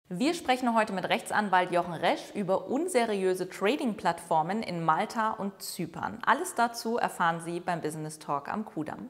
Wir sprechen heute mit Rechtsanwalt Jochen Resch über unseriöse Trading-Plattformen in Malta und Zypern. Alles dazu erfahren Sie beim Business Talk am Kudamm.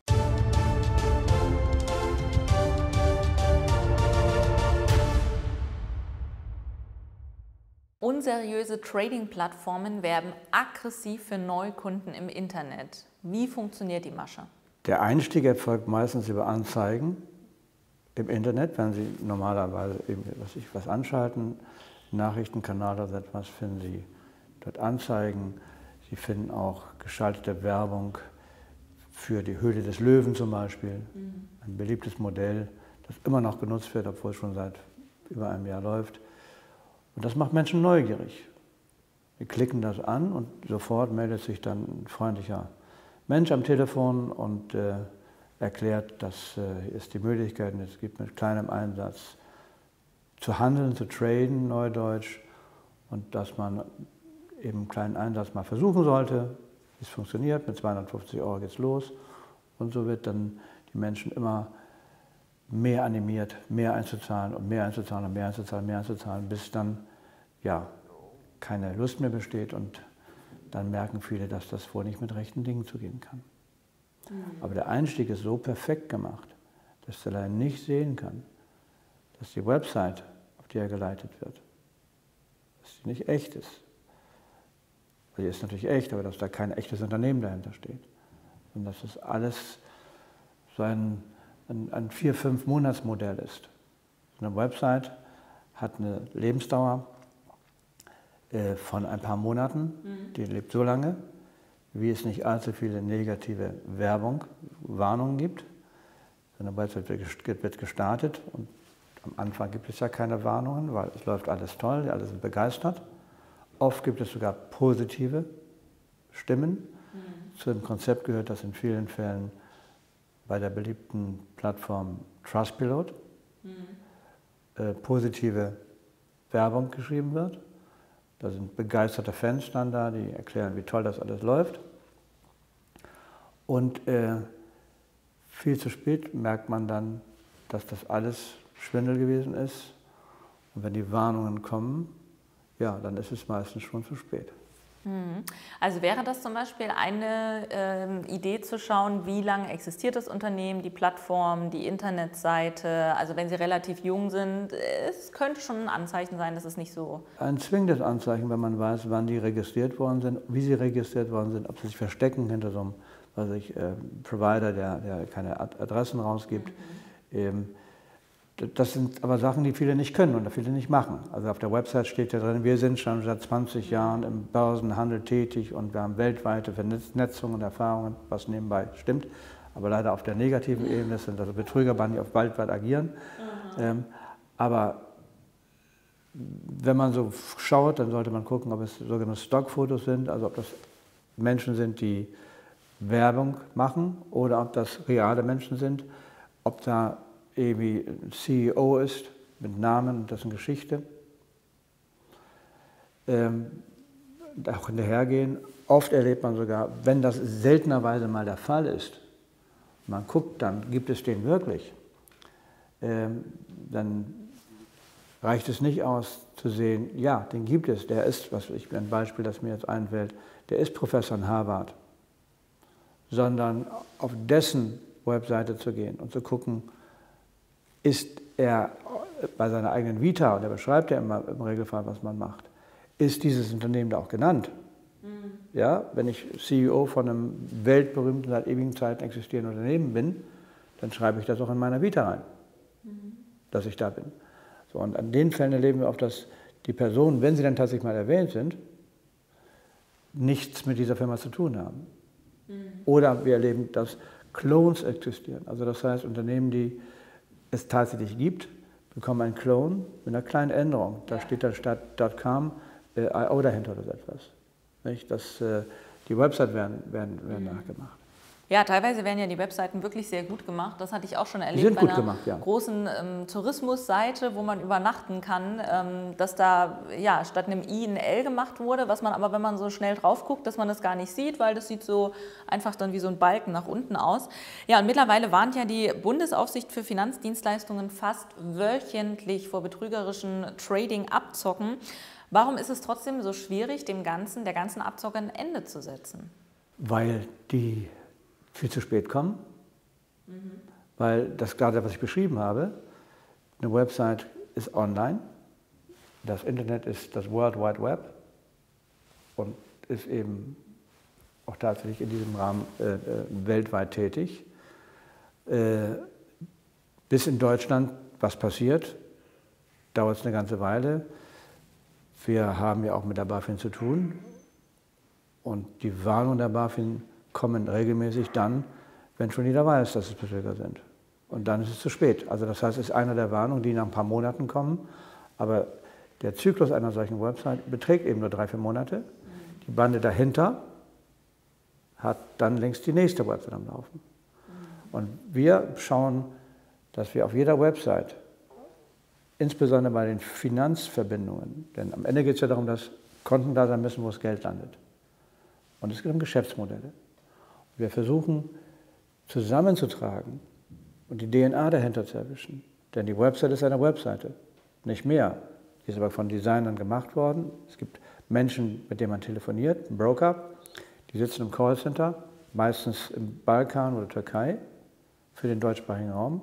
Unseriöse Trading-Plattformen werben aggressiv für Neukunden im Internet. Wie funktioniert die Masche? Der Einstieg erfolgt meistens über Anzeigen im Internet, wenn Sie normalerweise eben was anschalten, Nachrichtenkanal oder etwas, finden Sie dort Anzeigen. Sie finden auch geschaltete Werbung für die Höhle des Löwen zum Beispiel, ein beliebtes Modell, das immer noch genutzt wird, obwohl es schon seit über einem Jahr läuft. Und das macht Menschen neugierig. Sie klicken das an und sofort meldet sich dann ein freundlicher Mensch am Telefon und erklärt, dass es die Möglichkeiten es gibt, mit kleinem Einsatz zu handeln, zu traden, neudeutsch, und dass man eben einen kleinen Einsatz mal versuchen sollte. Es funktioniert, mit 250 € geht's los, und so wird dann die Menschen immer mehr animiert, mehr einzuzahlen und mehr einzuzahlen und mehr einzuzahlen, mehr einzuzahlen, bis dann ja keine Lust mehr besteht, und dann merken viele, dass das wohl nicht mit rechten Dingen zugehen kann. Aber der Einstieg ist so perfekt gemacht, dass der Laie nicht sehen kann, dass die Website, auf die er geleitet wird, dass sie nicht echt ist. Sie ist natürlich echt, aber dass da kein echtes Unternehmen dahinter steht. Und dass das alles so ein 4-5 Monatsmodell ist. Eine Website hat eine Lebensdauer von ein paar Monaten, die lebt so lange, wie es nicht allzu viele negative Warnungen gibt. Eine Website wird gestartet und am Anfang gibt es ja keine Warnungen, weil es läuft alles toll, alle sind begeistert. Oft gibt es sogar positive Stimmen. Zu dem Konzept gehört, dass in vielen Fällen bei der beliebten Plattform Trustpilot positive Werbung geschrieben wird. Da sind begeisterte Fans dann da, die erklären, wie toll das alles läuft. Und viel zu spät merkt man dann, dass das alles Schwindel gewesen ist. Und wenn die Warnungen kommen, ja, dann ist es meistens schon zu spät. Also wäre das zum Beispiel eine Idee zu schauen, wie lange existiert das Unternehmen, die Plattform, die Internetseite? Also wenn Sie relativ jung sind, es könnte schon ein Anzeichen sein, dass es nicht so... Ein zwingendes Anzeichen, wenn man weiß, wann die registriert worden sind, wie sie registriert worden sind, ob sie sich verstecken hinter so einem Provider, der keine Adressen rausgibt. Das sind aber Sachen, die viele nicht können und viele nicht machen. Also auf der Website steht ja drin, wir sind schon seit 20 Jahren im Börsenhandel tätig und wir haben weltweite Vernetzung und Erfahrungen, was nebenbei stimmt. Aber leider auf der negativen Ebene sind also Betrügerbanden, die auf weltweit agieren. Aber wenn man so schaut, dann sollte man gucken, ob es sogenannte Stockfotos sind, also ob das Menschen sind, die Werbung machen, oder ob das reale Menschen sind, ob da irgendwie ein CEO ist, mit Namen und dessen Geschichte. Auch hinterhergehen. Oft erlebt man sogar, wenn das seltenerweise mal der Fall ist, man guckt dann, gibt es den wirklich, dann reicht es nicht aus zu sehen, ja, den gibt es, der ist, ein Beispiel, das mir jetzt einfällt, der ist Professor in Harvard, sondern auf dessen Webseite zu gehen und zu gucken, ist er bei seiner eigenen Vita, und er beschreibt ja immer im Regelfall, was man macht, ist dieses Unternehmen da auch genannt? Ja, wenn ich CEO von einem weltberühmten, seit ewigen Zeiten existierenden Unternehmen bin, dann schreibe ich das auch in meiner Vita rein, dass ich da bin. So, und an den Fällen erleben wir oft, dass die Personen, wenn sie dann tatsächlich mal erwähnt sind, nichts mit dieser Firma zu tun haben. Oder wir erleben, dass Clones existieren. Also das heißt, Unternehmen, die es tatsächlich gibt, bekommen einen Clone mit einer kleinen Änderung. Da steht dann statt .com .io dahinter oder so etwas. Nicht? Die Website werden nachgemacht. Ja, teilweise werden ja die Webseiten wirklich sehr gut gemacht. Das hatte ich auch schon erlebt Die sind bei gut einer gemacht, ja. großen Tourismusseite, wo man übernachten kann, dass da ja, statt einem I ein L gemacht wurde, was man aber, wenn man so schnell drauf guckt, dass man das gar nicht sieht, weil das sieht so einfach dann wie so ein Balken nach unten aus. Ja, und mittlerweile warnt ja die Bundesaufsicht für Finanzdienstleistungen fast wöchentlich vor betrügerischen Trading-Abzocken. Warum ist es trotzdem so schwierig, der ganzen Abzocke ein Ende zu setzen? Weil die viel zu spät kommen, weil das gerade, was ich beschrieben habe, eine Website ist online, das Internet ist das World Wide Web und ist eben auch tatsächlich in diesem Rahmen weltweit tätig. Bis in Deutschland was passiert, dauert es eine ganze Weile. Wir haben ja auch mit der BaFin zu tun und die Warnungen der BaFin kommen regelmäßig dann, wenn schon jeder weiß, dass es Betrüger sind. Und dann ist es zu spät. Also das heißt, es ist einer der Warnungen, die nach ein paar Monaten kommen. Aber der Zyklus einer solchen Website beträgt eben nur 3-4 Monate. Die Bande dahinter hat dann längst die nächste Website am Laufen. Und wir schauen, dass wir auf jeder Website, insbesondere bei den Finanzverbindungen, denn am Ende geht es ja darum, dass Konten da sein müssen, wo das Geld landet. Und es geht um Geschäftsmodelle. Wir versuchen zusammenzutragen und die DNA dahinter zu erwischen. Denn die Website ist eine Webseite, nicht mehr. Die ist aber von Designern gemacht worden. Es gibt Menschen, mit denen man telefoniert, Broker, die sitzen im Callcenter, meistens im Balkan oder Türkei, für den deutschsprachigen Raum.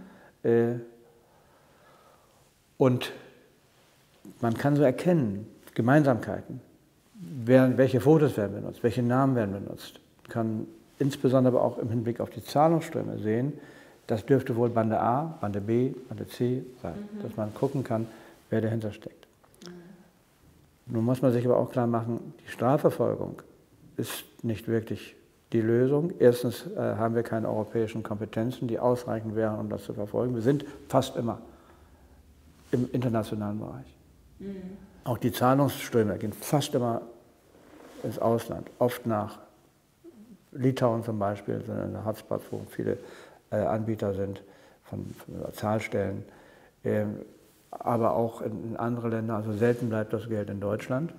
Und man kann so erkennen, Gemeinsamkeiten. Welche Fotos werden benutzt, welche Namen werden benutzt. Man kann insbesondere aber auch im Hinblick auf die Zahlungsströme sehen, das dürfte wohl Bande A, Bande B, Bande C sein, dass man gucken kann, wer dahinter steckt. Nun muss man sich aber auch klar machen, die Strafverfolgung ist nicht wirklich die Lösung. Erstens haben wir keine europäischen Kompetenzen, die ausreichend wären, um das zu verfolgen. Wir sind fast immer im internationalen Bereich. Auch die Zahlungsströme gehen fast immer ins Ausland, oft nach Litauen zum Beispiel, sind eine Hotspot, wo viele Anbieter sind von Zahlstellen, aber auch in andere Länder. Also selten bleibt das Geld in Deutschland.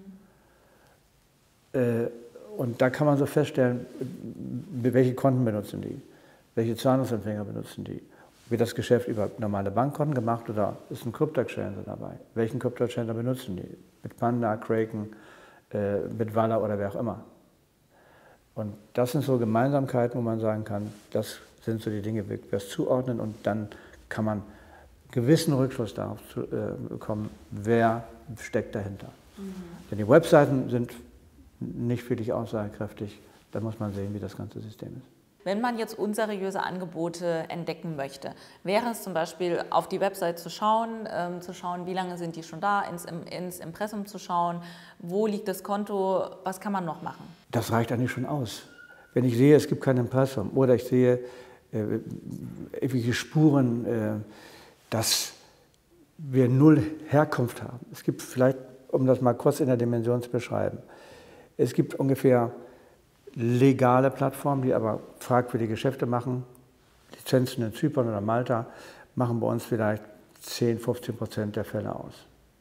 Und da kann man so feststellen, welche Konten benutzen die, welche Zahlungsempfänger benutzen die. Wird das Geschäft über normale Bankkonten gemacht oder ist ein Crypto-Exchange dabei? Welchen Crypto-Exchange benutzen die? Mit Panda, Kraken, mit Vala oder wer auch immer. Und das sind so Gemeinsamkeiten, wo man sagen kann, das sind so die Dinge, wie wir es zuordnen und dann kann man gewissen Rückschluss darauf bekommen, wer steckt dahinter. Denn die Webseiten sind nicht wirklich aussagekräftig, da muss man sehen, wie das ganze System ist. Wenn man jetzt unseriöse Angebote entdecken möchte, wäre es zum Beispiel auf die Website zu schauen, wie lange sind die schon da, ins Impressum zu schauen, wo liegt das Konto, was kann man noch machen? Das reicht eigentlich schon aus. Wenn ich sehe, es gibt kein Impressum oder ich sehe irgendwelche Spuren, dass wir null Herkunft haben. Es gibt vielleicht, um das mal kurz in der Dimension zu beschreiben, es gibt ungefähr legale Plattformen, die aber fragwürdige Geschäfte machen. Lizenzen in Zypern oder Malta machen bei uns vielleicht 10-15% der Fälle aus.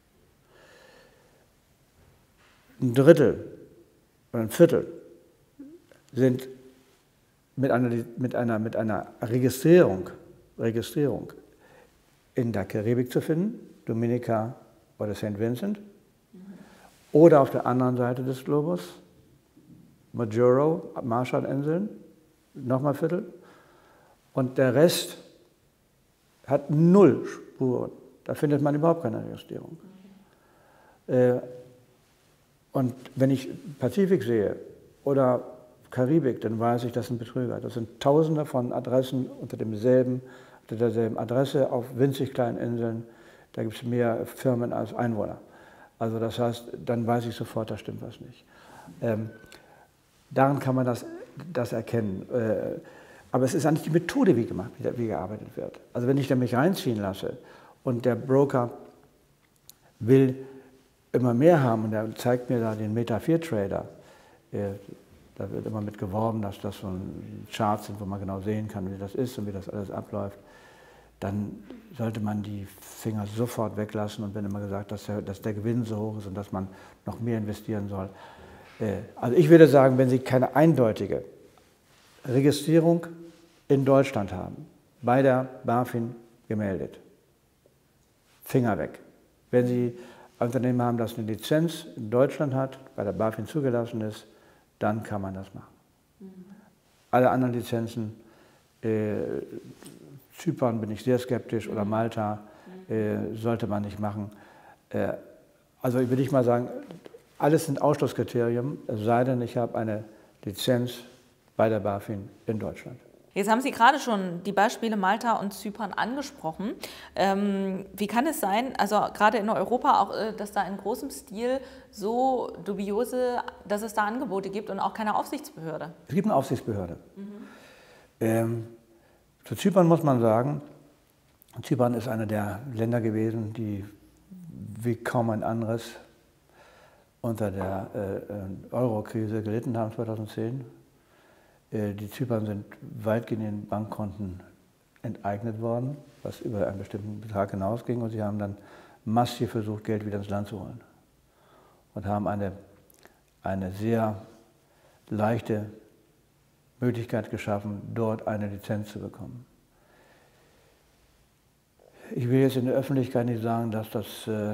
Ein Drittel oder ein Viertel sind mit einer Registrierung in der Karibik zu finden, Dominica oder St. Vincent, oder auf der anderen Seite des Globus, Majuro, Marshallinseln, nochmal Viertel. Und der Rest hat null Spuren. Da findet man überhaupt keine Registrierung. Und wenn ich Pazifik sehe oder Karibik, dann weiß ich, das sind Betrüger. Das sind Tausende von Adressen unter derselben Adresse auf winzig kleinen Inseln. Da gibt es mehr Firmen als Einwohner. Also das heißt, dann weiß ich sofort, da stimmt was nicht. Daran kann man das erkennen. Aber es ist eigentlich die Methode, wie gearbeitet wird. Also wenn ich da mich reinziehen lasse und der Broker will immer mehr haben und er zeigt mir da den Meta4 Trader, Da wird immer mit geworben, dass das so Charts sind, wo man genau sehen kann, wie das ist und wie das alles abläuft. Dann sollte man die Finger sofort weglassen und wenn immer gesagt, dass der Gewinn so hoch ist und dass man noch mehr investieren soll. Also ich würde sagen, wenn Sie keine eindeutige Registrierung in Deutschland haben, bei der BaFin gemeldet, Finger weg. Wenn Sie ein Unternehmen haben, das eine Lizenz in Deutschland hat, bei der BaFin zugelassen ist, dann kann man das machen. Alle anderen Lizenzen, Zypern bin ich sehr skeptisch oder Malta sollte man nicht machen. Also würde ich mal sagen, alles sind Ausschlusskriterien, es sei denn, ich habe eine Lizenz bei der BaFin in Deutschland. Jetzt haben Sie gerade schon die Beispiele Malta und Zypern angesprochen. Wie kann es sein, also gerade in Europa auch, dass da in großem Stil so dubiose, dass es da Angebote gibt und auch keine Aufsichtsbehörde? Es gibt eine Aufsichtsbehörde. Zu Zypern muss man sagen, Zypern ist einer der Länder gewesen, die wie kaum ein anderes unter der Euro-Krise gelitten haben 2010. Die Zypern sind weitgehend in Bankkonten enteignet worden, was über einen bestimmten Betrag hinausging. Und sie haben dann massiv versucht, Geld wieder ins Land zu holen. Und haben eine sehr leichte Möglichkeit geschaffen, dort eine Lizenz zu bekommen. Ich will jetzt in der Öffentlichkeit nicht sagen, dass das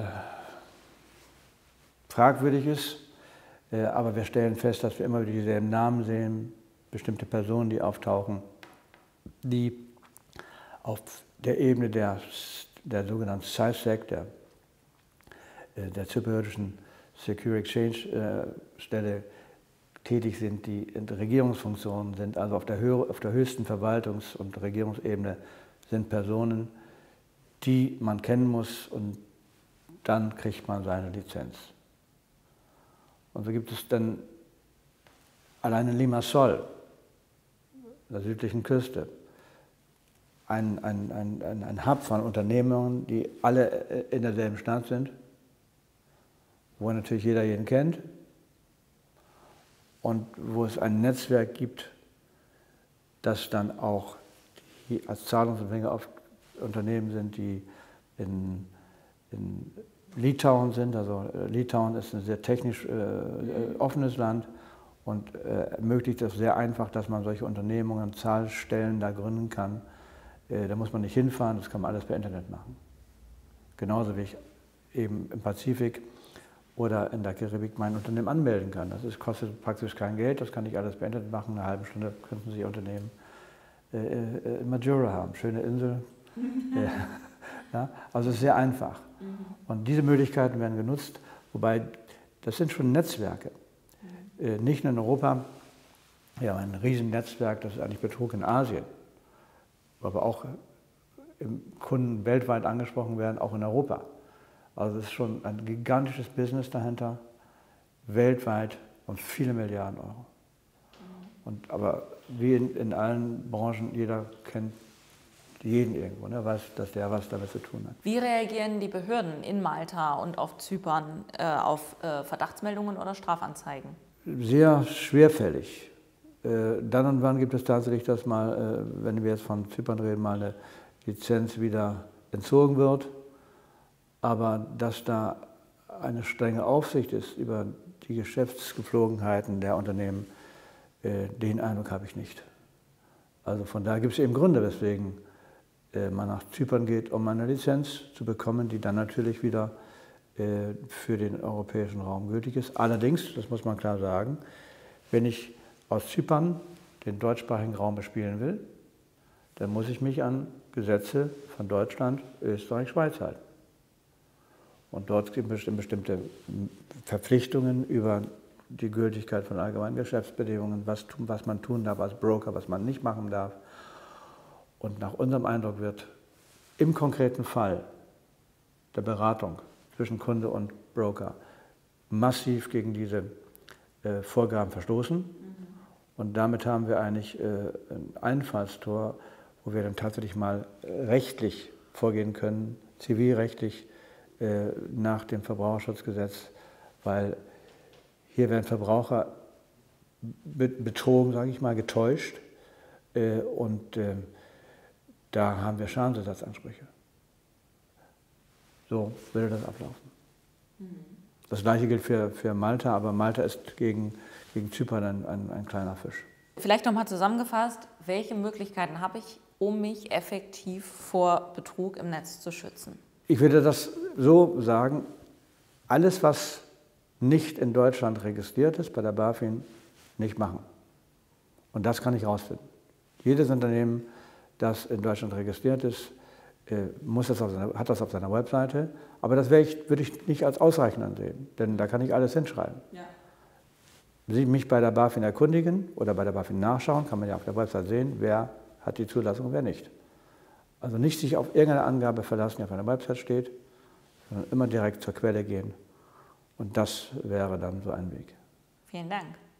fragwürdig ist, aber wir stellen fest, dass wir immer wieder dieselben Namen sehen, bestimmte Personen, die auftauchen, die auf der Ebene der sogenannten CySEC, der zypriotischen Secure Exchange Stelle, tätig sind, die in Regierungsfunktionen sind, also auf der höchsten Verwaltungs- und Regierungsebene sind Personen, die man kennen muss und dann kriegt man seine Lizenz. Und so gibt es dann allein in Limassol, der südlichen Küste, ein Hub von Unternehmungen, die alle in derselben Stadt sind, wo natürlich jeder jeden kennt und wo es ein Netzwerk gibt, das dann auch als Zahlungsempfänger auf Unternehmen sind, die in Litauen sind. Also Litauen ist ein sehr technisch offenes Land und ermöglicht es sehr einfach, dass man solche Unternehmungen, Zahlstellen da gründen kann. Da muss man nicht hinfahren, das kann man alles per Internet machen. Genauso wie ich eben im Pazifik oder in der Karibik mein Unternehmen anmelden kann. Das kostet praktisch kein Geld, das kann ich alles per Internet machen. Eine halbe Stunde könnten Sie Ihr Unternehmen in Majura haben, schöne Insel. Ja, also es ist sehr einfach. Und diese Möglichkeiten werden genutzt, wobei das sind schon Netzwerke. Nicht nur in Europa, ja, ein Riesennetzwerk, das ist eigentlich Betrug in Asien, aber auch Kunden weltweit angesprochen werden, auch in Europa. Also es ist schon ein gigantisches Business dahinter, weltweit und viele Milliarden Euro. Aber wie in allen Branchen, jeder kennt jeden irgendwo, ne, weiß, dass der was damit zu tun hat. Wie reagieren die Behörden in Malta und auf Zypern auf Verdachtsmeldungen oder Strafanzeigen? Sehr schwerfällig. Dann und wann gibt es tatsächlich, dass mal, wenn wir jetzt von Zypern reden, mal eine Lizenz wieder entzogen wird. Aber dass da eine strenge Aufsicht ist über die Geschäftsgepflogenheiten der Unternehmen, den Eindruck habe ich nicht. Also von daher gibt es eben Gründe, weswegen man nach Zypern geht, um eine Lizenz zu bekommen, die dann natürlich wieder für den europäischen Raum gültig ist. Allerdings, das muss man klar sagen, wenn ich aus Zypern den deutschsprachigen Raum bespielen will, dann muss ich mich an Gesetze von Deutschland, Österreich, Schweiz halten. Und dort gibt es bestimmte Verpflichtungen über die Gültigkeit von allgemeinen Geschäftsbedingungen, was man tun darf als Broker, was man nicht machen darf. Und nach unserem Eindruck wird im konkreten Fall der Beratung zwischen Kunde und Broker massiv gegen diese Vorgaben verstoßen. Und damit haben wir eigentlich ein Einfallstor, wo wir dann tatsächlich mal rechtlich vorgehen können, zivilrechtlich nach dem Verbraucherschutzgesetz, weil hier werden Verbraucher betrogen, sage ich mal, getäuscht. Und da haben wir Schadensersatzansprüche. So würde das ablaufen. Das Gleiche gilt für Malta, aber Malta ist gegen Zypern ein kleiner Fisch. Vielleicht nochmal zusammengefasst, welche Möglichkeiten habe ich, um mich effektiv vor Betrug im Netz zu schützen? Ich würde das so sagen, alles, was nicht in Deutschland registriert ist, bei der BaFin nicht machen. Und das kann ich rausfinden. Jedes Unternehmen, das in Deutschland registriert ist, hat das auf seiner Webseite. Aber das würde ich nicht als ausreichend ansehen, denn da kann ich alles hinschreiben. Ja. Mich bei der BaFin erkundigen oder bei der BaFin nachschauen, kann man ja auf der Website sehen, wer hat die Zulassung und wer nicht. Also nicht sich auf irgendeine Angabe verlassen, die auf einer Website steht, sondern immer direkt zur Quelle gehen. Und das wäre dann so ein Weg. Vielen Dank.